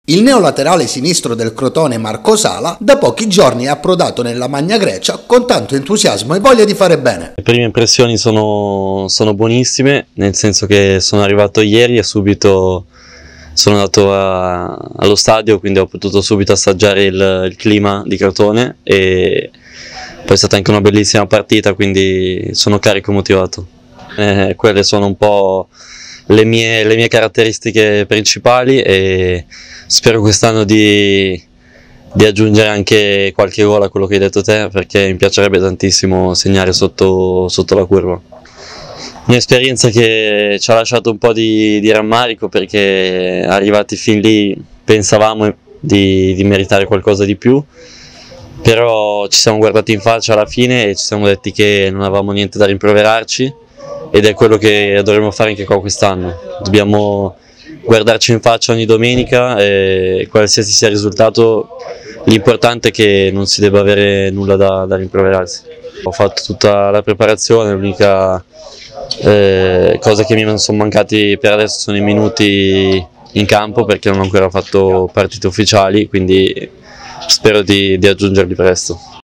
Il neolaterale sinistro del Crotone Marco Sala da pochi giorni è approdato nella Magna Grecia con tanto entusiasmo e voglia di fare bene. Le prime impressioni sono buonissime, nel senso che sono arrivato ieri e subito sono andato allo stadio, quindi ho potuto subito assaggiare il clima di Crotone e poi è stata anche una bellissima partita, quindi sono carico e motivato. Quelle sono un po' le mie caratteristiche principali e spero quest'anno di aggiungere anche qualche gol a quello che hai detto te, perché mi piacerebbe tantissimo segnare sotto la curva. Un'esperienza che ci ha lasciato un po' di rammarico, perché arrivati fin lì pensavamo di meritare qualcosa di più, però ci siamo guardati in faccia alla fine e ci siamo detti che non avevamo niente da rimproverarci, ed è quello che dovremo fare anche qua quest'anno. Dobbiamo guardarci in faccia ogni domenica e qualsiasi sia il risultato, l'importante è che non si debba avere nulla da rimproverarsi. Ho fatto tutta la preparazione, l'unica cosa che mi sono mancati per adesso sono i minuti in campo, perché non ho ancora fatto partite ufficiali, quindi spero di aggiungerli presto.